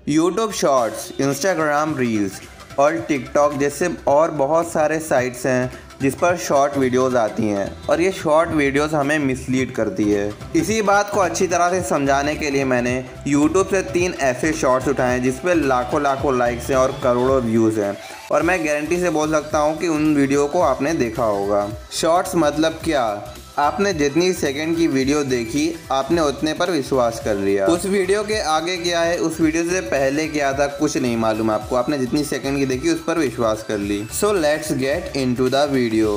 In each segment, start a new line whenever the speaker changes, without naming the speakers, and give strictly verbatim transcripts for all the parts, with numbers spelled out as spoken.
YouTube shorts, Instagram reels और TikTok जैसे और बहुत सारे साइट्स हैं जिस पर शॉर्ट वीडियोस आती हैं और ये शॉर्ट वीडियोस हमें मिसलीड करती है। इसी बात को अच्छी तरह से समझाने के लिए मैंने यूट्यूब से तीन ऐसे शॉर्ट्स उठाए हैं जिस पर लाखों लाखों लाइक्स हैं और करोड़ों व्यूज़ हैं और मैं गारंटी से बोल सकता हूँ कि उन वीडियो को आपने देखा होगा। शॉर्ट्स मतलब क्या? आपने जितनी सेकंड की वीडियो देखी आपने उतने पर विश्वास कर लिया। उस वीडियो के आगे क्या है, उस वीडियो से पहले क्या था, कुछ नहीं मालूम आपको। आपने जितनी सेकंड की देखी उस पर विश्वास कर ली। So let's get into the video.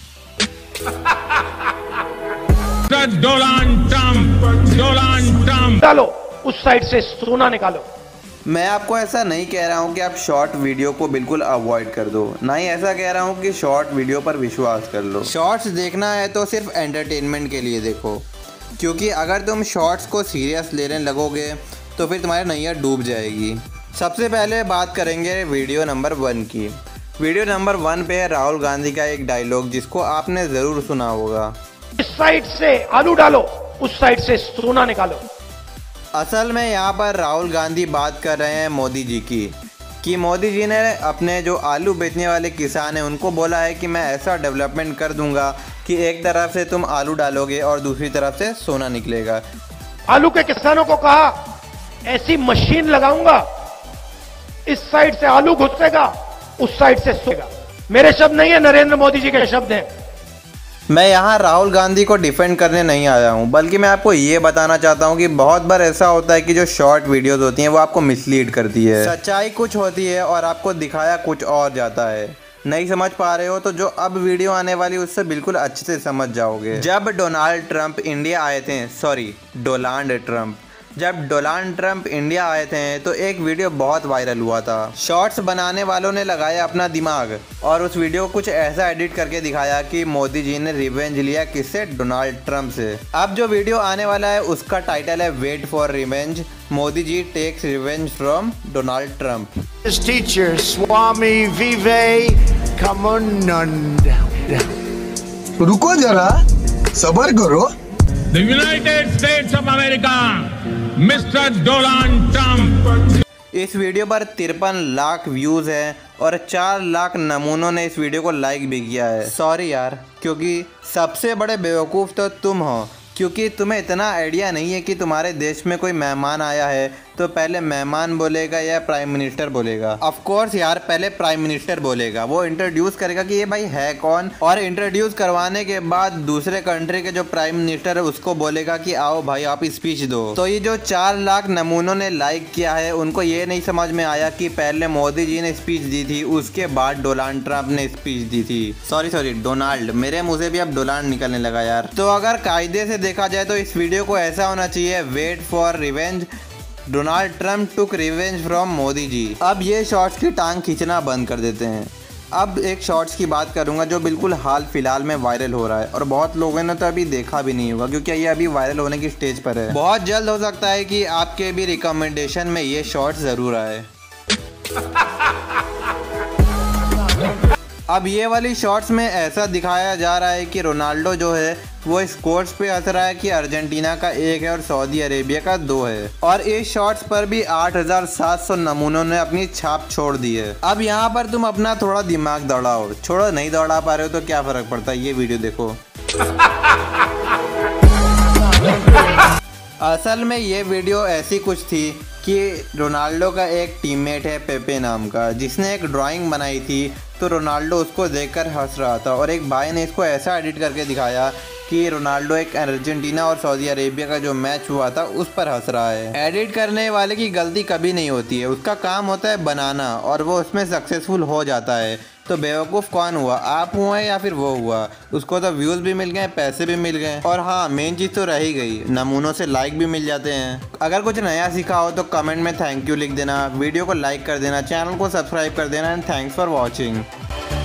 Donald Trump, Donald Trump
डालो उस साइड से सोना निकालो।
मैं आपको ऐसा नहीं कह रहा हूँ कि आप शॉर्ट वीडियो को बिल्कुल अवॉइड कर दो, ना ही ऐसा कह रहा हूँ कि शॉर्ट वीडियो पर विश्वास कर लो। शॉर्ट्स देखना है तो सिर्फ एंटरटेनमेंट के लिए देखो, क्योंकि अगर तुम शॉर्ट्स को सीरियस लेने लगोगे तो फिर तुम्हारी नैया डूब जाएगी। सबसे पहले बात करेंगे वीडियो नंबर वन की। वीडियो नंबर वन पे है राहुल गांधी का एक डायलॉग जिसको आपने ज़रूर सुना होगा,
इस साइड से आलू डालो उस साइड से सोना निकालो।
असल में यहाँ पर राहुल गांधी बात कर रहे हैं मोदी जी की कि मोदी जी ने अपने जो आलू बेचने वाले किसान हैं उनको बोला है कि मैं ऐसा डेवलपमेंट कर दूंगा कि एक तरफ से तुम आलू डालोगे और दूसरी तरफ से सोना निकलेगा।
आलू के किसानों को कहा ऐसी मशीन लगाऊंगा, इस साइड से आलू घुसेगा उस साइड से सोएगा। मेरे शब्द नहीं है, नरेंद्र मोदी जी के शब्द हैं।
मैं यहाँ राहुल गांधी को डिफेंड करने नहीं आया हूँ, बल्कि मैं आपको ये बताना चाहता हूँ कि बहुत बार ऐसा होता है कि जो शॉर्ट वीडियोस होती हैं वो आपको मिसलीड करती है। सच्चाई कुछ होती है और आपको दिखाया कुछ और जाता है। नहीं समझ पा रहे हो तो जो अब वीडियो आने वाली उससे बिल्कुल अच्छे से समझ जाओगे। जब डोनाल्ड ट्रंप इंडिया आए थे, सॉरी डोनाल्ड ट्रंप जब डोनाल्ड ट्रंप इंडिया आए थे तो एक वीडियो बहुत वायरल हुआ था। शॉर्ट्स बनाने वालों ने लगाया अपना दिमाग और उस वीडियो को कुछ ऐसा एडिट करके दिखाया कि मोदी जी ने रिवेंज लिया किससे? डोनाल्ड ट्रंप से। अब जो वीडियो आने वाला है उसका टाइटल है wait for revenge, Modi ji takes revenge from Donald Trump.
Teacher Swami Vivekananda,
रुको जरा, सबर करो।
The United States of America, mister Donald Trump.
इस वीडियो पर तिरपन लाख व्यूज हैं और चार लाख नमूनों ने इस वीडियो को लाइक भी किया है। सॉरी यार, क्योंकि सबसे बड़े बेवकूफ़ तो तुम हो, क्योंकि तुम्हें इतना आइडिया नहीं है कि तुम्हारे देश में कोई मेहमान आया है तो पहले मेहमान बोलेगा या प्राइम मिनिस्टर बोलेगा। ऑफ कोर्स यार, पहले प्राइम मिनिस्टर बोलेगा, वो इंट्रोड्यूस करेगा कि ये भाई है कौन, और इंट्रोड्यूस करवाने के बाद दूसरे कंट्री के जो प्राइम मिनिस्टर है उसको बोलेगा कि आओ भाई आप स्पीच दो। तो ये जो चार लाख नमूनों ने लाइक किया है उनको ये नहीं समझ में आया कि पहले मोदी जी ने स्पीच दी थी, उसके बाद डोनाल्ड ट्रंप ने स्पीच दी थी। सॉरी सॉरी डोनाल्ड, मेरे मुँह से भी अब डोनाल्ड निकलने लगा यार। तो अगर कायदे से देखा जाए तो इस वीडियो को ऐसा होना चाहिए, wait for revenge, Donald Trump took revenge from Modi ji. अब ये शॉर्ट्स की टांग खींचना बंद कर देते हैं। अब एक शॉर्ट्स की बात करूंगा जो बिल्कुल हाल फिलहाल में वायरल हो रहा है और बहुत लोगों ने तो अभी देखा भी नहीं होगा क्योंकि ये अभी वायरल होने की स्टेज पर है। बहुत जल्द हो सकता है कि आपके भी रिकमेंडेशन में ये शॉर्ट्स ज़रूर आए। अब ये वाली शॉर्ट्स में ऐसा दिखाया जा रहा है कि रोनाल्डो जो है वो स्कोर्स पे हंस रहा है कि अर्जेंटीना का एक है और सऊदी अरेबिया का दो है, और इस शॉर्ट्स पर भी आठ हज़ार सात सौ नमूनों ने अपनी छाप छोड़ दी है। अब यहाँ पर तुम अपना थोड़ा दिमाग दौड़ाओ, छोड़ो नहीं दौड़ा पा रहे हो तो क्या फर्क पड़ता है, ये वीडियो देखो। असल में ये वीडियो ऐसी कुछ थी कि रोनाल्डो का एक टीममेट है पेपे नाम का, जिसने एक ड्राइंग बनाई थी तो रोनाल्डो उसको देखकर हंस रहा था और एक भाई ने इसको ऐसा एडिट करके दिखाया कि रोनाल्डो एक अर्जेंटीना और सऊदी अरेबिया का जो मैच हुआ था उस पर हंस रहा है। एडिट करने वाले की गलती कभी नहीं होती है, उसका काम होता है बनाना और वो उसमें सक्सेसफुल हो जाता है। तो बेवकूफ़ कौन हुआ, आप हुए या फिर वो हुआ? उसको तो व्यूज़ भी मिल गए, पैसे भी मिल गए, और हाँ मेन चीज़ तो रह ही गई, नमूनों से लाइक भी मिल जाते हैं। अगर कुछ नया सीखा हो तो कमेंट में थैंक यू लिख देना, वीडियो को लाइक कर देना, चैनल को सब्सक्राइब कर देना एंड थैंक्स फॉर वॉचिंग।